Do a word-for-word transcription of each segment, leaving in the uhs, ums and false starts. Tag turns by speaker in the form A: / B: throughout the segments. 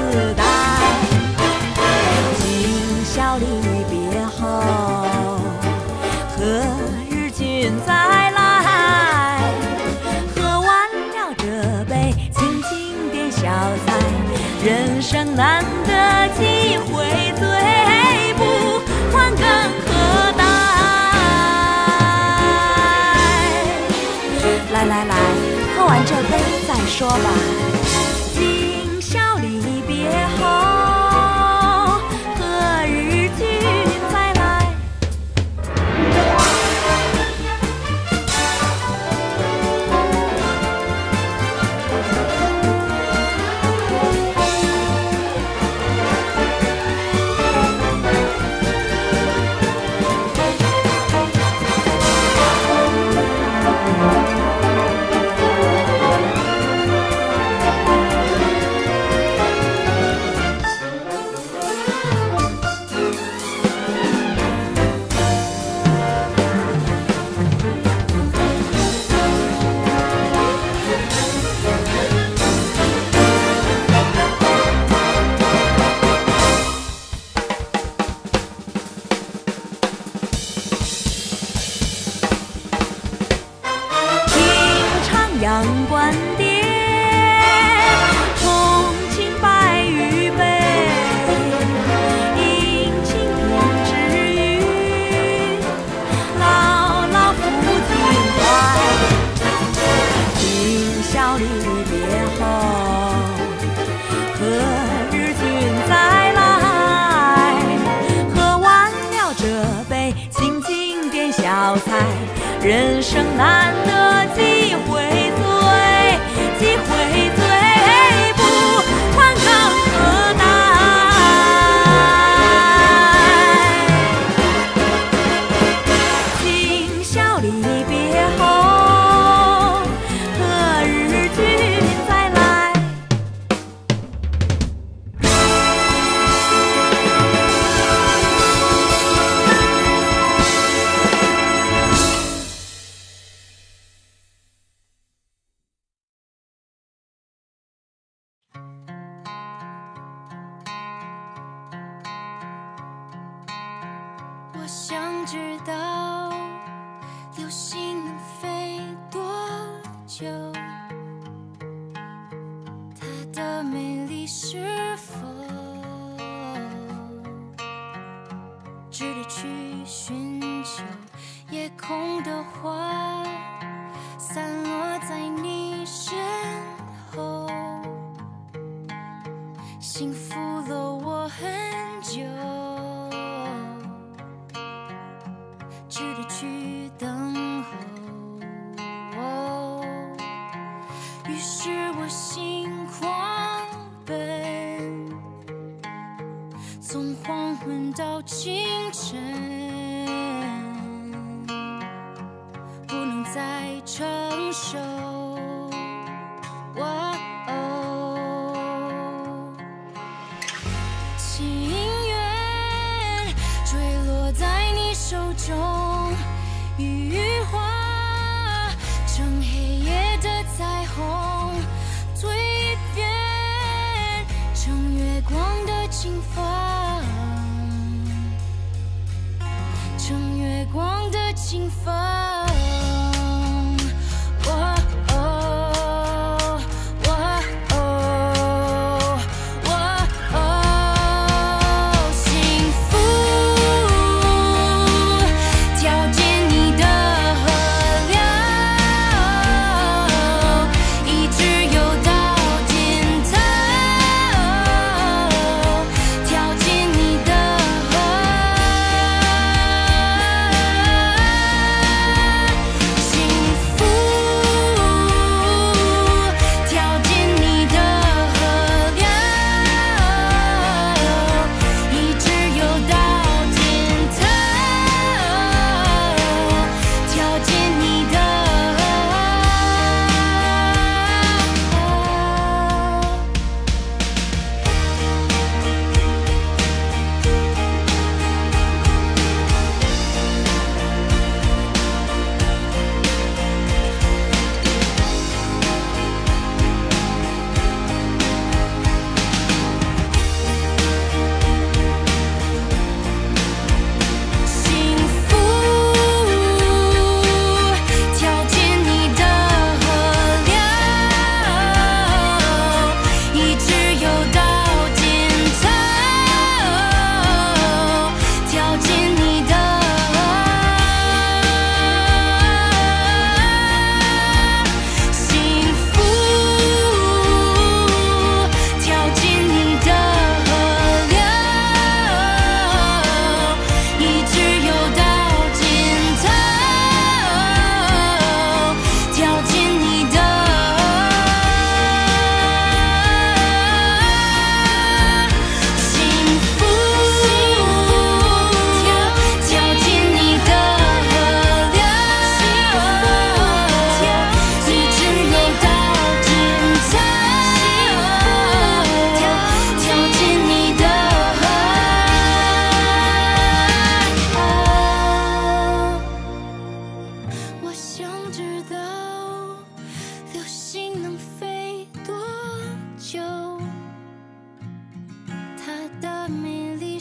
A: 待。今宵离别后，何日君再来？喝完了这杯清清点小菜，人生难得几回醉，不还更何待？来来来，喝完这杯再说吧。今宵离别后，何日君再来？阳关殿，重庆白玉杯，迎青天之语，牢牢抚襟怀。今宵离别后，何日君再来？喝完了这杯清清点小菜，人生难得几回。几回醉，不还更何待？今宵离别后，何日君再来？
B: 我想知道流星能飞多久，它的美丽是否值得去寻求？夜空的花散落在你身后，幸福了我很久，值得去等候。哦，于是我心狂奔，从黄昏到清晨，不能再承受。哦哦，情缘坠落在你手中，羽化成黑夜的彩虹，蜕变成月光的清风，成月光的清风。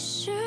B: 是